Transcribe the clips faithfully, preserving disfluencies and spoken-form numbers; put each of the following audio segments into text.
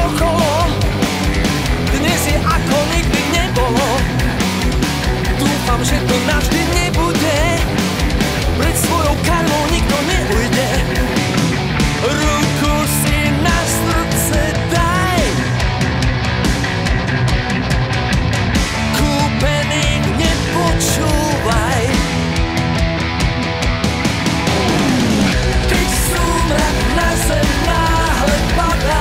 okolo, dnes je ako nikdy nebolo. Dúfam, že to navždy nebude, pred svojou karmou nikto neujde. Ruku si na srdce daj, kúpených nepočúvaj. Keď súmrak na zem náhle padá,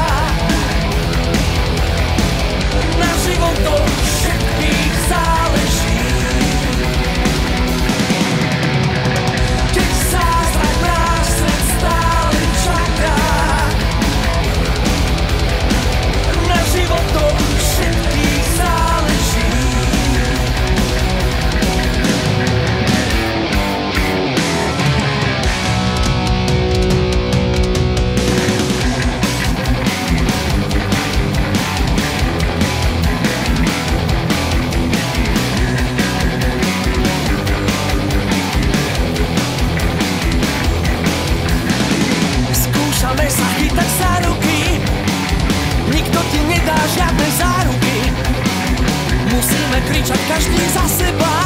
na životoch všetkých záleží. Keď zázrak náš svet stále čaká, na životoch všetkých záleží. Skúšame sa chytať za ruky, nikto ti nedá žiadne záruky. Musíme kričať každý za seba,